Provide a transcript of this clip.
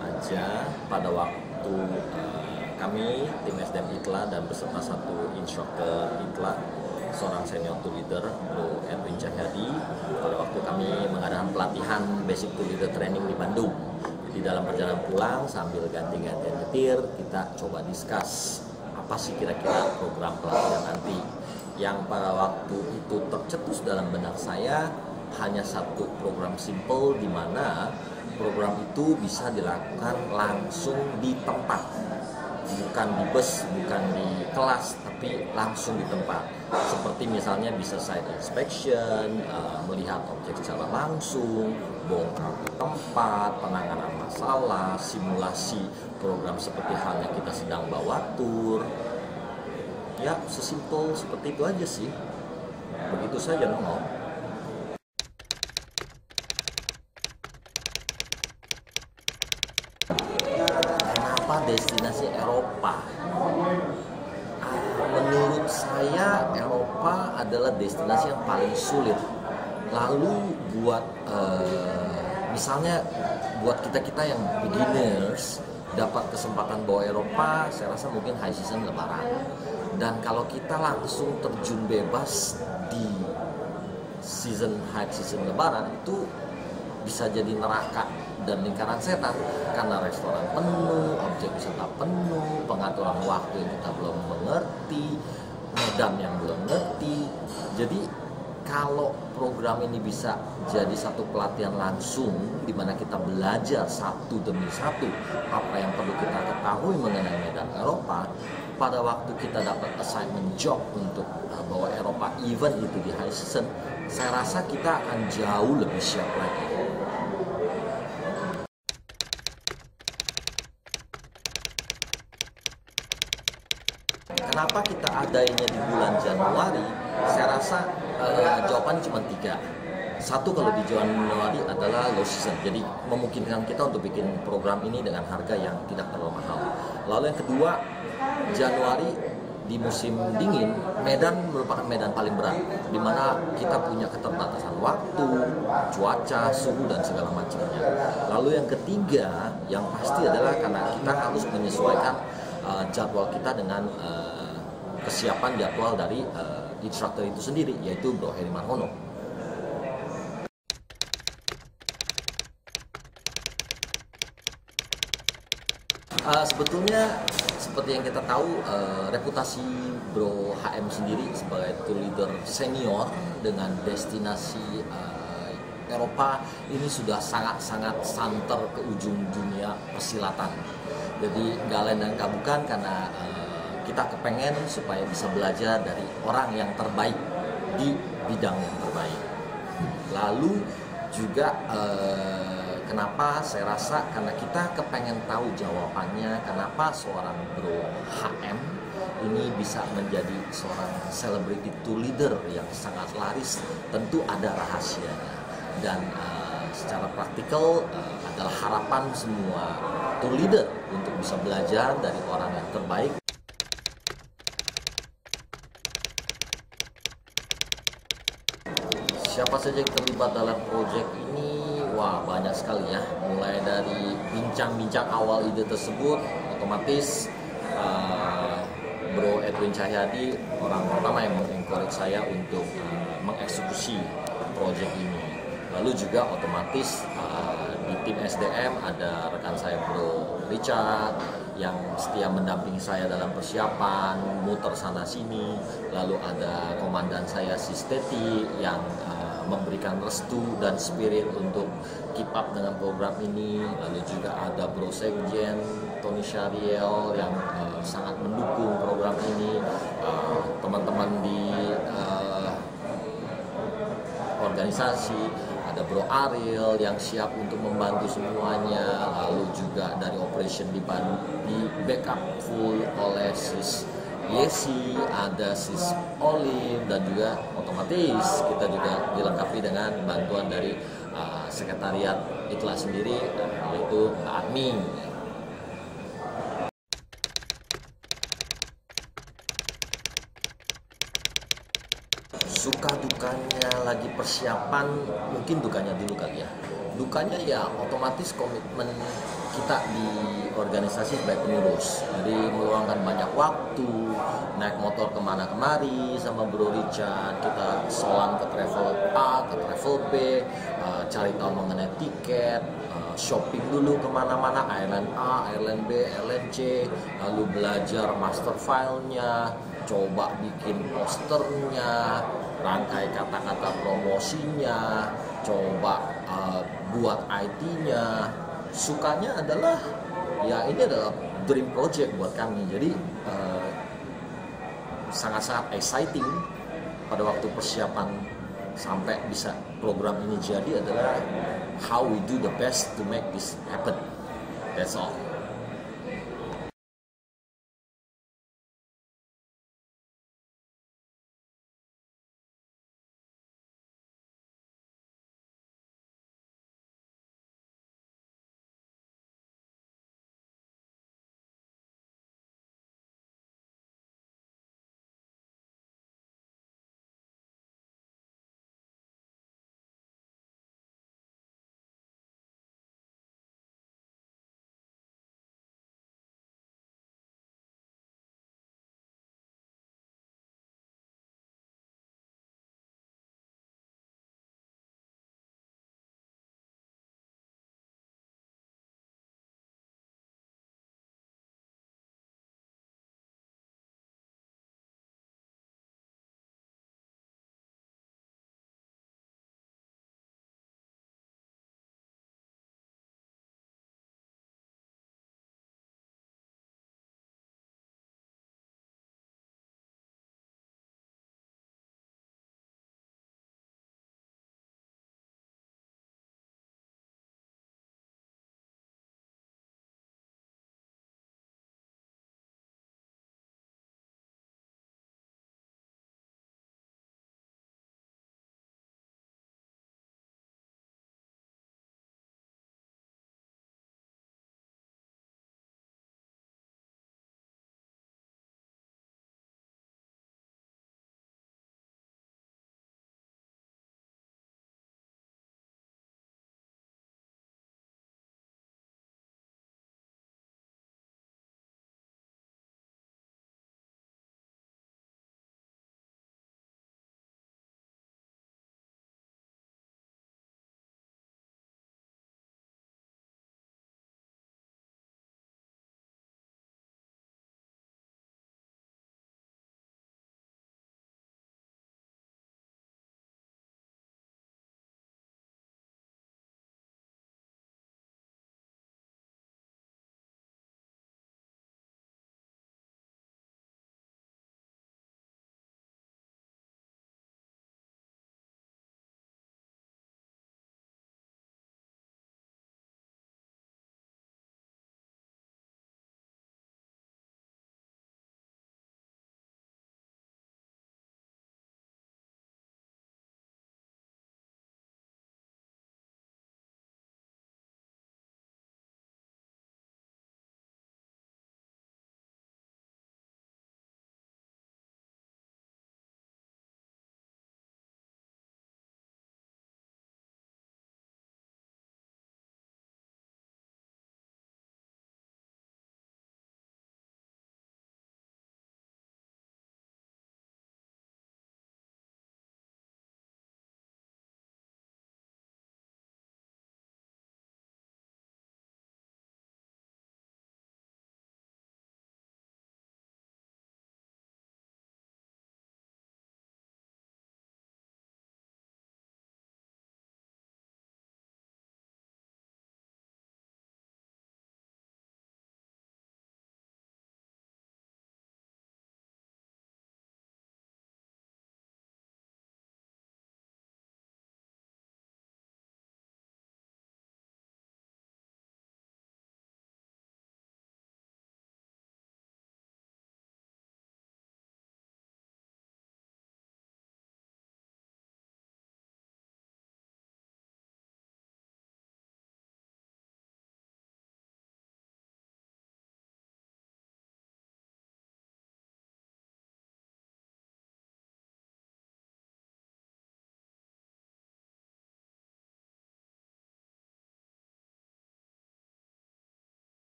aja pada waktu kami tim SDM ITLA dan beserta satu instruktur ITLA, seorang senior tool leader Bro Edwin Cahyadi, pada waktu kami mengadakan pelatihan basic tool leader training di Bandung. Di dalam perjalanan pulang sambil ganti-gantian nyetir, kita coba discuss apa sih kira-kira program pelatihan nanti. Yang pada waktu itu tercetus dalam benak saya hanya satu program simple, di mana program itu bisa dilakukan langsung di tempat, bukan di bus, bukan di kelas, tapi langsung di tempat. Seperti misalnya bisa site inspection, melihat objek secara langsung, bongkar di tempat, penanganan masalah, simulasi program seperti halnya kita sedang bawa tur. Ya, sesimpel seperti itu aja sih. Begitu saja, Nono. Kenapa destinasi Eropa? Menurut saya Eropa adalah destinasi yang paling sulit. Lalu buat misalnya buat kita yang beginners dapat kesempatan bawa Eropa, saya rasa mungkin high season Lebaran. Dan kalau kita langsung terjun bebas di high season Lebaran, itu bisa jadi neraka dan lingkaran setan, karena restoran penuh, objek wisata penuh, pengaturan waktu yang kita belum mengerti, medan yang belum ngerti. Jadi kalau program ini bisa jadi satu pelatihan langsung di mana kita belajar satu demi satu apa yang perlu kita ketahui mengenai medan Eropa, pada waktu kita dapat assignment job untuk bawa Eropa event itu di high season, saya rasa kita akan jauh lebih siap lagi. Kenapa kita adanya di bulan Januari? Saya rasa jawaban cuma 3. Satu, kalau di Januari adalah low season, jadi memungkinkan kita untuk bikin program ini dengan harga yang tidak terlalu mahal. Lalu yang kedua, Januari di musim dingin, Medan merupakan medan paling berat, di mana kita punya keterbatasan waktu, cuaca, suhu, dan segala macamnya. Lalu yang ketiga, yang pasti adalah karena kita harus menyesuaikan jadwal kita dengan kesiapan jadwal dari instruktur itu sendiri, yaitu Bro Heri Marhono. Sebetulnya seperti yang kita tahu, reputasi Bro HM sendiri sebagai tour leader senior dengan destinasi Eropa ini sudah sangat-sangat santer ke ujung dunia persilatan. Jadi nggak lain dan nggak bukan karena kita kepengen supaya bisa belajar dari orang yang terbaik di bidang yang terbaik. Lalu juga kenapa saya rasa karena kita kepengen tahu jawabannya kenapa seorang Bro HM ini bisa menjadi seorang celebrity tour leader yang sangat laris. Tentu ada rahasianya, dan secara praktikal adalah harapan semua tour leader untuk bisa belajar dari orang yang terbaik. Siapa saja yang terlibat dalam proyek ini? Wah, banyak sekali ya. Mulai dari bincang-bincang awal ide tersebut, otomatis Bro Edwin Cahyadi orang pertama yang mengencourage saya untuk mengeksekusi proyek ini. Lalu juga otomatis di tim SDM ada rekan saya Bro Richard yang setia mendampingi saya dalam persiapan, muter sana sini. Lalu ada komandan saya Sis Teti yang memberikan restu dan spirit untuk keep up dengan program ini. Lalu juga ada Bro Sekjen Tony Syariel yang sangat mendukung program ini. Teman-teman di organisasi, ada Bro Ariel yang siap untuk membantu semuanya. Lalu juga dari operation di backup full oleh Sis Yesi, ada Sis Olive, dan juga otomatis kita juga dilengkapi dengan bantuan dari sekretariat ITLA sendiri, yaitu admin. Suka dukanya lagi persiapan, mungkin dukanya dulu kali ya. Dukanya ya otomatis komitmen kita di organisasi sebagai pengurus, jadi meluangkan banyak waktu, naik motor kemana kemari sama Bro Richard, kita solan ke travel A, ke travel B, cari tahu mengenai tiket, shopping dulu kemana-mana, airline A, airline B, airline C, lalu belajar master filenya, coba bikin posternya, rangkai kata-kata promosinya, coba buat IT-nya. Sukanya adalah ya ini adalah dream project buat kami, jadi sangat-sangat exciting pada waktu persiapan sampai bisa program ini jadi adalah how we do the best to make this happen. That's all.